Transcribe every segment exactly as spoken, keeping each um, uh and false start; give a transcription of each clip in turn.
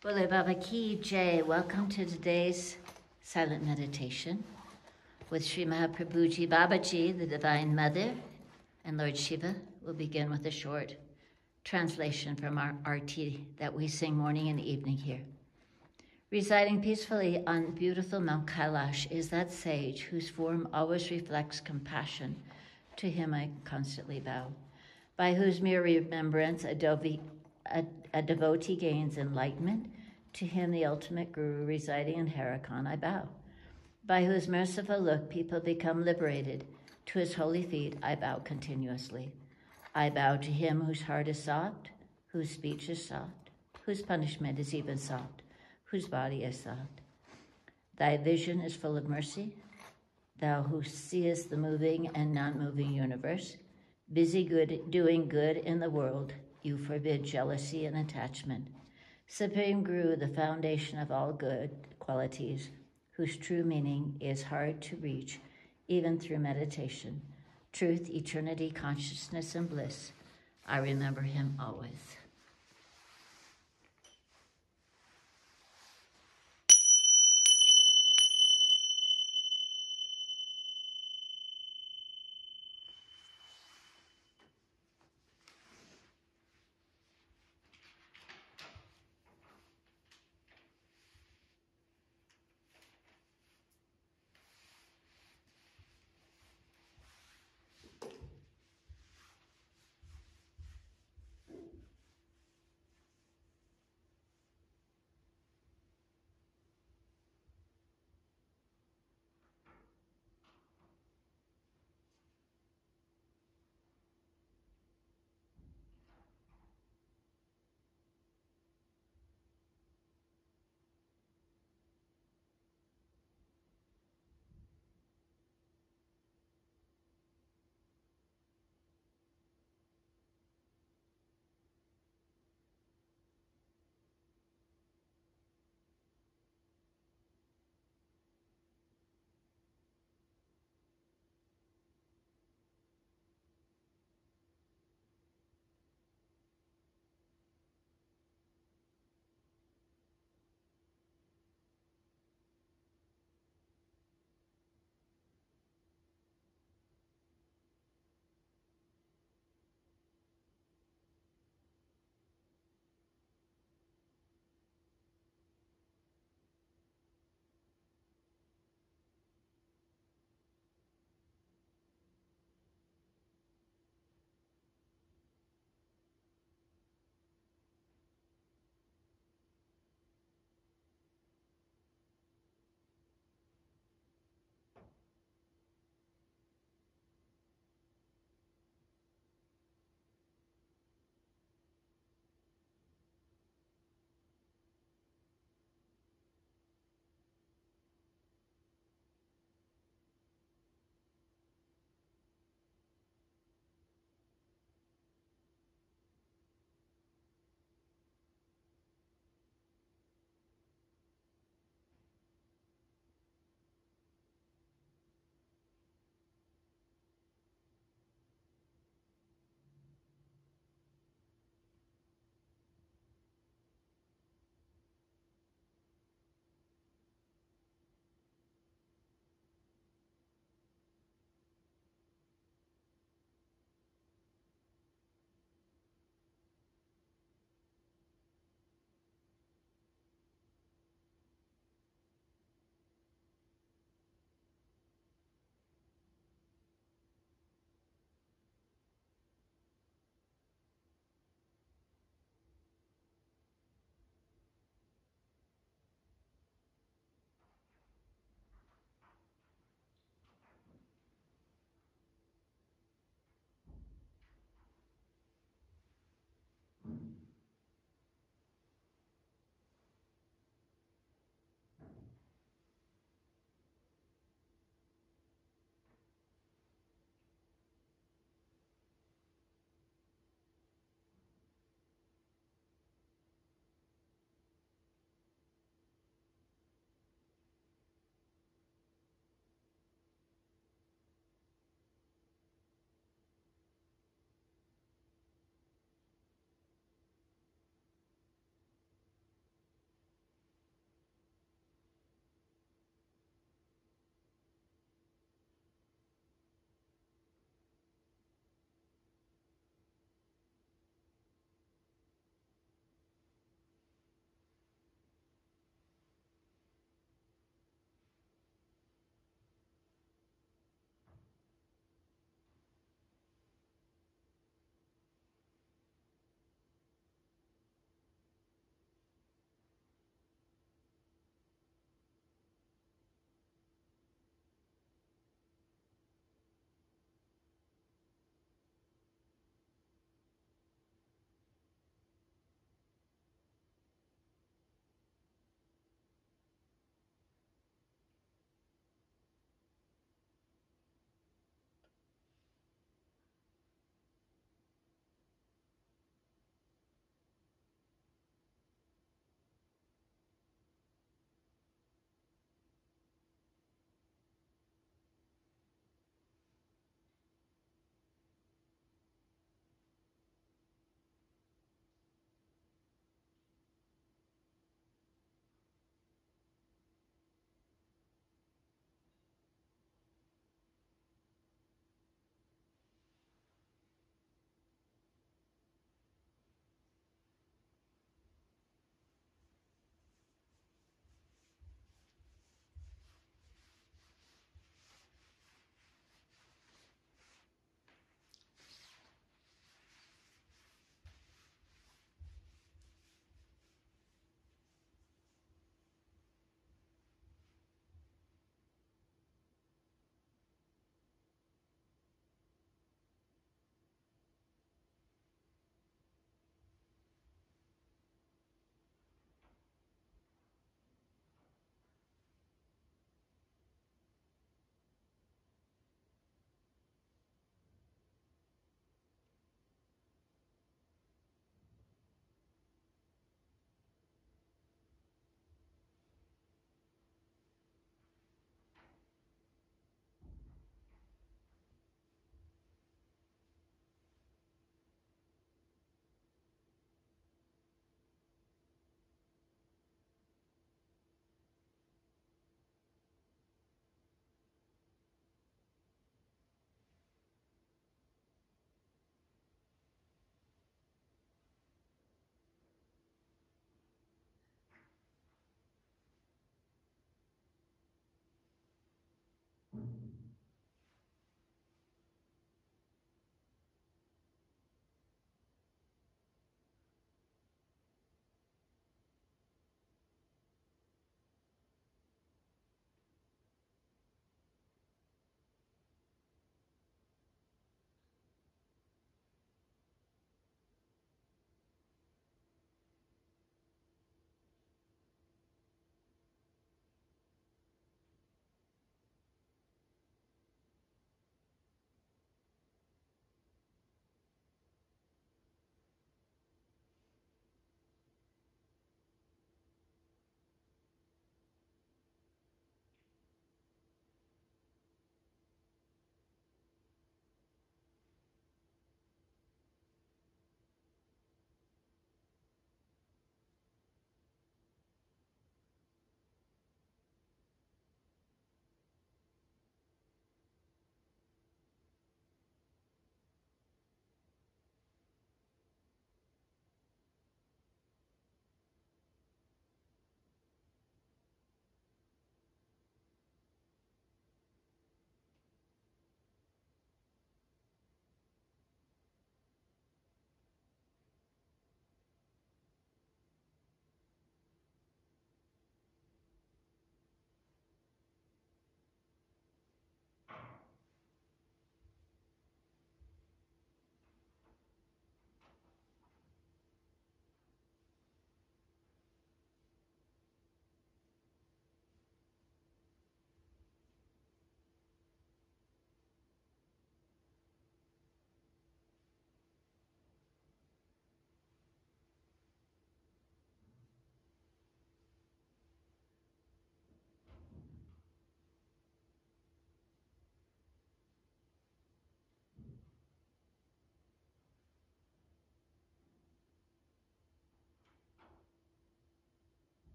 Bole Baba Ki Jai. Welcome to today's silent meditation with Sri Mahaprabhuji Babaji, the Divine Mother, and Lord Shiva. We'll begin with a short translation from our arti that we sing morning and evening here. Residing peacefully on beautiful Mount Kailash is that sage whose form always reflects compassion. To him I constantly bow. By whose mere remembrance a, dovi, a, a devotee gains enlightenment. To him, the ultimate guru residing in Haidakhandi, I bow. By whose merciful look people become liberated. To his holy feet I bow continuously. I bow to him whose heart is soft, whose speech is soft, whose punishment is even soft, whose body is soft. Thy vision is full of mercy. Thou who seest the moving and non-moving universe, busy good, doing good in the world, you forbid jealousy and attachment. Supreme Guru, the foundation of all good qualities, whose true meaning is hard to reach, even through meditation. Truth, eternity, consciousness, and bliss. I remember him always.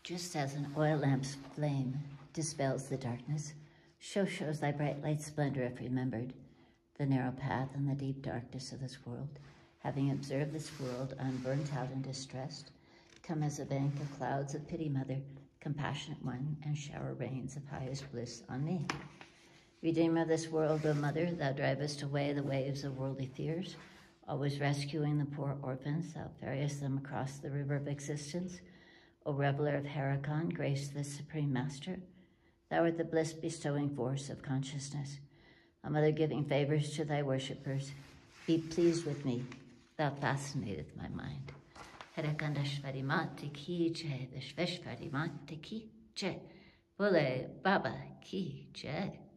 Just as an oil lamp's flame dispels the darkness, so shows thy bright light splendor if remembered, the narrow path and the deep darkness of this world. Having observed this world unburnt out and distressed, come as a bank of clouds of pity, Mother, compassionate one, and shower rains of highest bliss on me. Redeemer of this world, O Mother, thou drivest away the waves of worldly fears, always rescuing the poor orphans, thou ferriest them across the river of existence. O reveler of Haidakhandi, grace the supreme master, thou art the bliss-bestowing force of consciousness. O Mother, giving favors to thy worshippers, be pleased with me, thou fascinateth my mind. Haidakhandi Shvarimati ki jai, the Shveshvarimati ki jai, Bole Baba ki jai.